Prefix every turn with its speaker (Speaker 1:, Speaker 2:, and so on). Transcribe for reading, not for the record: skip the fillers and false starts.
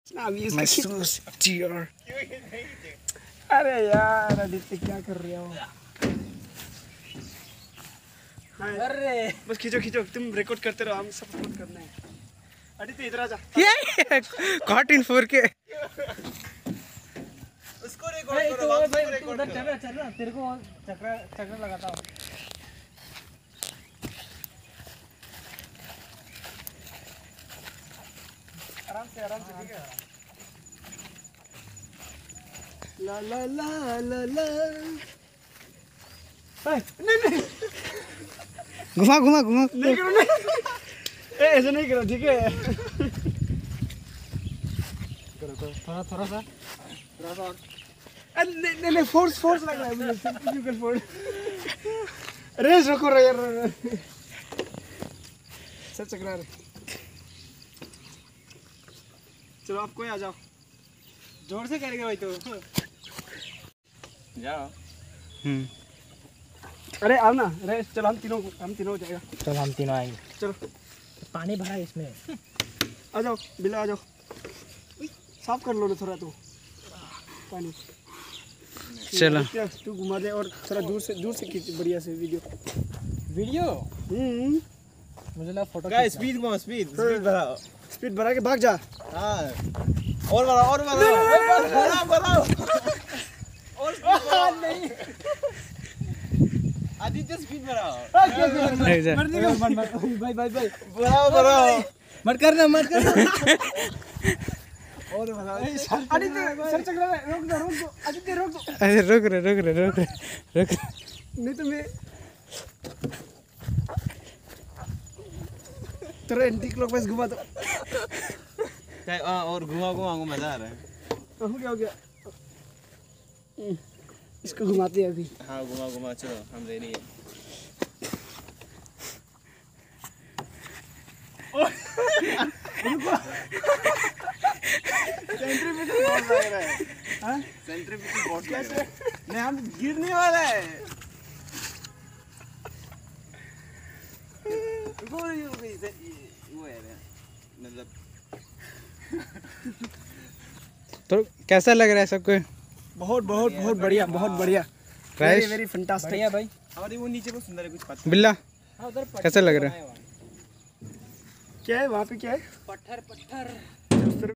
Speaker 1: महसूस टीयर। अरे यार आदित्य क्या कर रहे हो? अरे बस खींचो खींचो, तुम रिकॉर्ड करते रहो, हम सब रिकॉर्ड करना है। आदित्य इधर आ जा। ये कॉट इन 4K।
Speaker 2: उसको रिकॉर्ड करो, हम सबको रिकॉर्ड करो। चल रहा तेरे को चक्कर लगाता हूँ। आराम से ठीक है।
Speaker 1: ला ला ला ला ला। नहीं घुमा घुमा घुमा। नहीं करो नहीं, ऐसे नहीं करो, ठीक है। करो थोड़ा सा नहीं नहीं, फोर्स लग रहा है मुझे, सेंट्रीफ्यूगल फोर्स। रेस रखो रे यार, सब चकरा रहे। चलो आप कोई आ जाओ, जोर से करेंगे भाई तो
Speaker 2: जाओ।
Speaker 1: अरे आओ ना रेस, चलो हम तीनों हो जाएगा।
Speaker 2: चल हम तीनों आएंगे।
Speaker 1: चलो
Speaker 2: पानी भरा है इसमें।
Speaker 1: आ जाओ बिल्ला, आ जाओ, साफ कर लो ना थोड़ा तो पानी।
Speaker 3: चलो
Speaker 1: तू घुमा दे और थोड़ा दूर से खींच बढ़िया से वीडियो।
Speaker 2: मुझे ना फोटो
Speaker 3: गाइस स्पीड
Speaker 1: बढ़ा के भाग जा।
Speaker 3: हाँ और बढ़ाओ और
Speaker 1: नहीं
Speaker 3: आदित्य स्पीड बढ़ाओ।
Speaker 1: भाई
Speaker 3: बढ़ाओ
Speaker 2: मत करना
Speaker 1: और आदित्य सर चकरा रहा है, रोक दो आदित्य, रोक दो।
Speaker 3: अरे रुक
Speaker 1: नहीं तो मैं तेरा एंटी क्लॉकवाइज घुमा दो।
Speaker 3: और घुमा मजा आ रहा है।
Speaker 1: हो गया इसको घुमाते हैं अभी।
Speaker 3: हाँ घुमा चलो, हम रेडी है।
Speaker 1: सेंट्रीफ्यूगल बहुत लग रहा है। हाँ
Speaker 3: सेंट्रीफ्यूगल बहुत
Speaker 1: कैसे? नहीं हम गिरने वाला है।
Speaker 3: वो है मतलब
Speaker 1: तो कैसा लग रहा है सबको? बहुत बढ़िया, बहुत बढ़िया। वेरी फैंटास्टिक
Speaker 2: भाई।
Speaker 3: हमारे वो नीचे बहुत सुंदर है कुछ पत्थर।
Speaker 1: बिल्ला
Speaker 2: उधर
Speaker 1: कैसा लग रहा है? क्या है वहाँ पे, क्या है?
Speaker 2: पत्थर